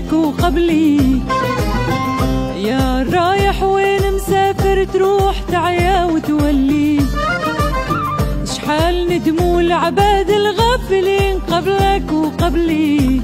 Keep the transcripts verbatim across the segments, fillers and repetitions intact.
قبلك وقبلي. يا رايح وين مسافر تروح تعيا وتولي، شحال ندموا العباد الغافلين قبلك وقبلي.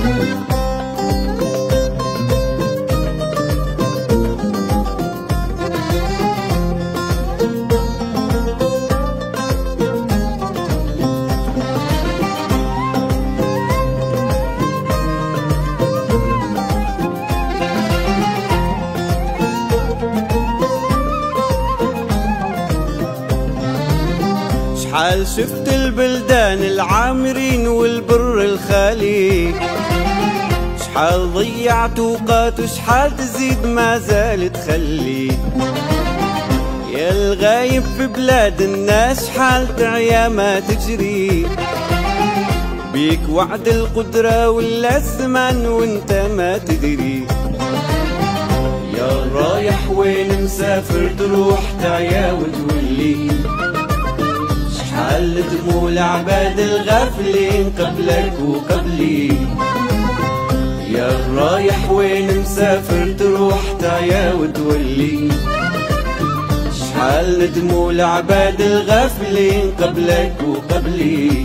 شحال شفت البلدان العامرين والبر الخالي، شحال ضيعت اوقات وشحال تزيد ما زال تخلي. يا الغايب في بلاد الناس شحال تعيا ما تجري، بيك وعد القدرة ولا الزمان وانت ما تدري. يا رايح وين مسافر تروح تعيا وتولي، شحال دموع العباد الغافلين قبلك وقبلي. يا رايح وين مسافر تروح تعيا وتولي، شحال دموع العباد الغافلين قبلك وقبلي.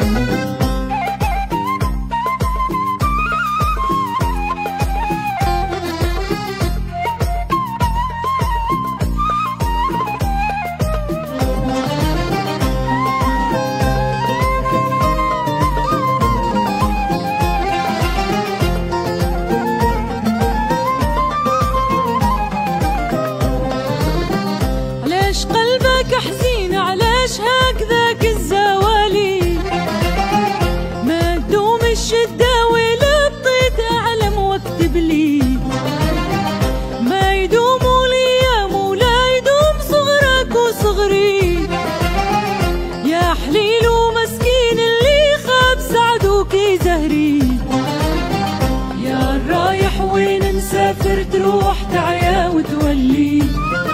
قلبك حزين علاش هكذاك الزوالي، ما تدوم الشدة ولا بطيت أعلم واكتب لي، ما يدوم الأيام ولا يدوم صغرك وصغري. يا حليل ومسكين اللي خاب سعدوك زهري. يا رايح وين مسافر تروح تعيا وتولي،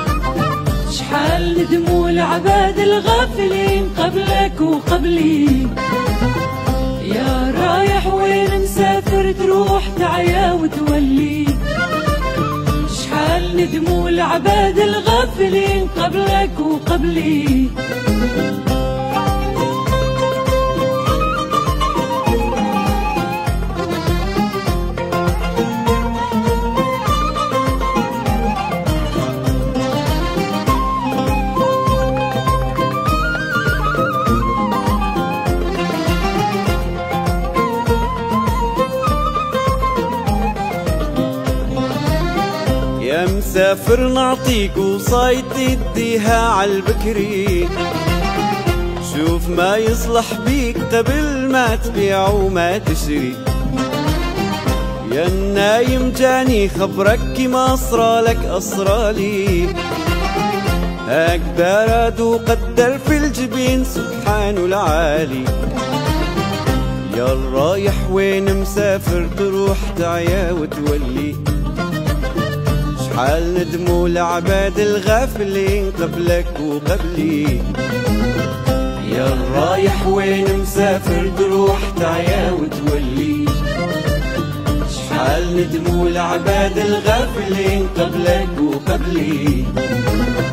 شحال دموع العباد الغافلين قبلك وقبلي. يا رايح وين مسافر تروح تعيا وتولي، شحال دموع العباد الغافلين قبلك وقبلي. يا مسافر نعطيك وصايد تديها عالبكري، شوف ما يصلح بيك قبل ما تبيع وما تشري. يا النايم جاني خبرك كيما صرالك أصرالي، هكذا راد وقدر في الجبين سبحانه العالي. يا الرايح وين مسافر تروح تعيا وتولي، شحال ندموا العباد الغافلين قبلك وقبلي. يا الرايح وين مسافر تروح تعيا وتولي، شحال ندموا العباد الغافلين قبلك وقبلي.